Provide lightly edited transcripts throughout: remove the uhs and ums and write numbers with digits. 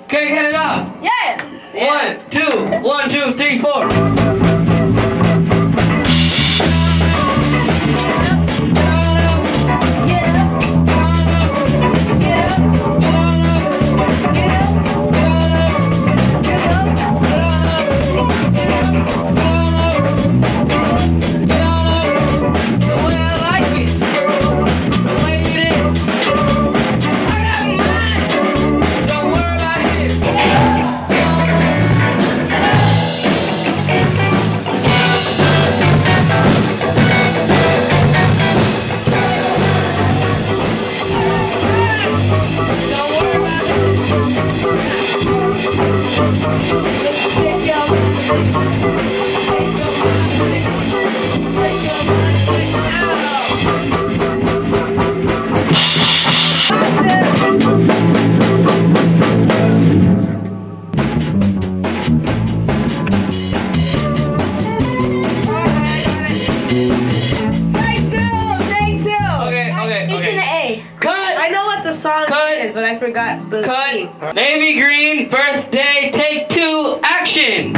Okay, get it up. Yeah. 1, 2, 1, 2, 3, 4. Is, but I forgot the theme. Navy Green birthday take 2 action.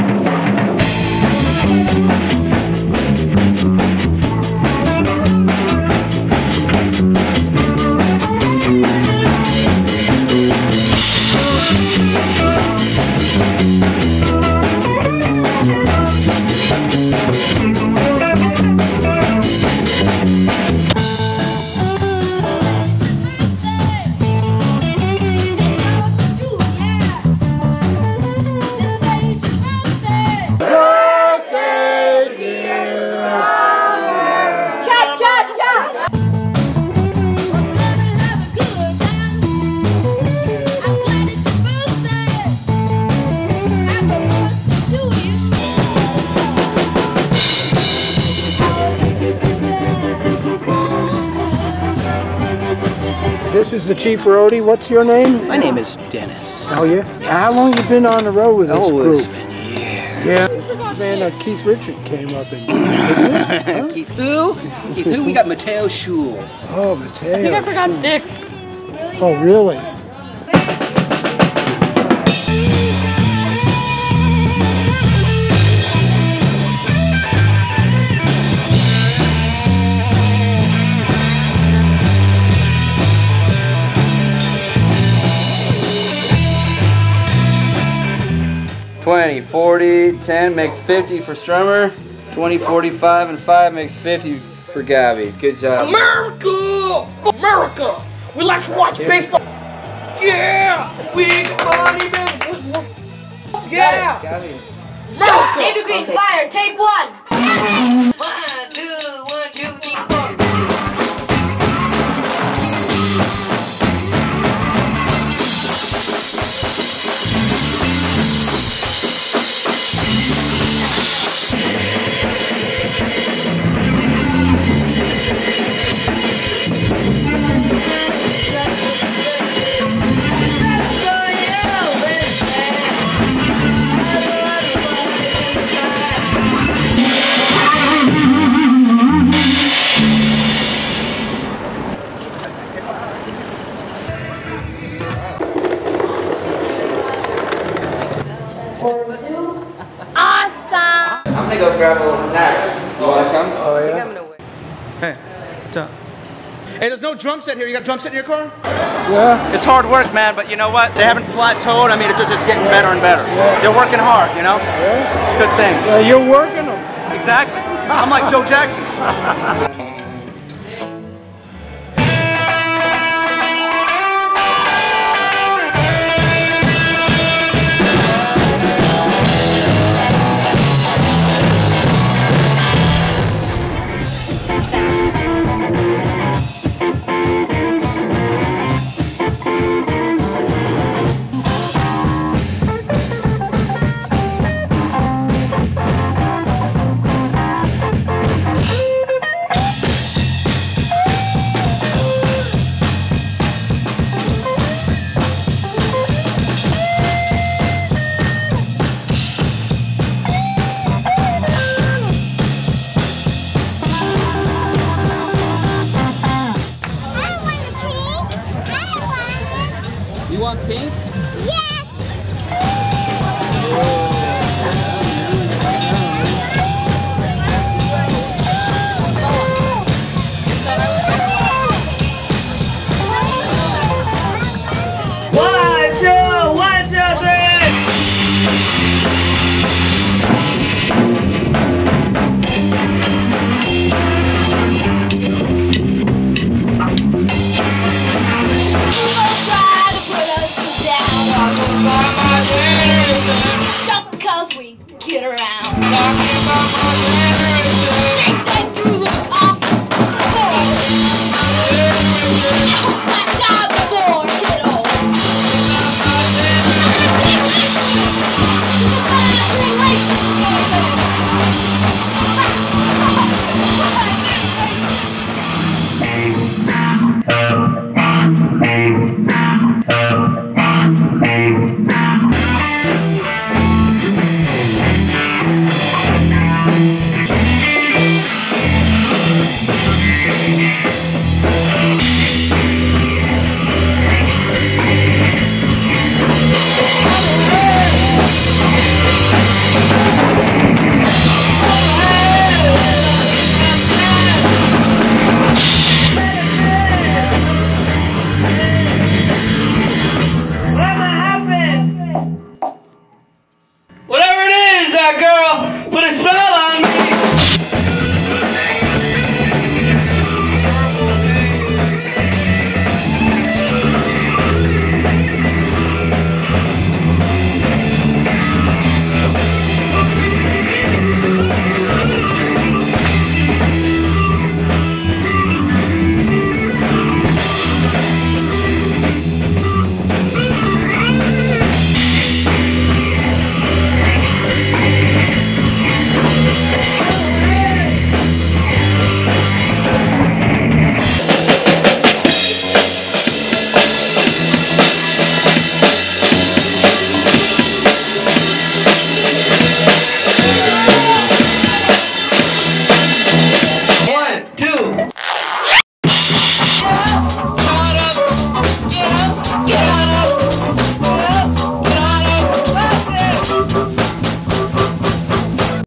This is the Chief Roadie. What's your name? My name is Dennis. Oh yeah? How long you been on the road with this group? It's been years. Yeah. Man, Keith Richard came up and Keith who? Keith who? We got Mateo Schul. Oh, Mateo. I think I forgot Sticks. Oh, really? $20, $40, $10 makes $50 for Strummer. $20, $45, and $5 makes $50 for Gabby. Good job. America! America! We like to watch baseball. Yeah! We party, man! Yeah! Gabby. America! Navy Green fire, take 1. 1, 2, 1, 2, 3, 4. Awesome! I'm gonna go grab a little snack. You wanna come? Oh, I think yeah? I'm gonna win. Hey, what's up? Hey, there's no drum set here. You got a drum set in your car? Yeah. It's hard work, man, but you know what? They haven't plateaued. I mean, they're just getting better and better. Yeah. They're working hard, you know? Yeah. It's a good thing. Well, you're working them. Exactly. I'm like Joe Jackson. You want pink? Yes! mama, yeah.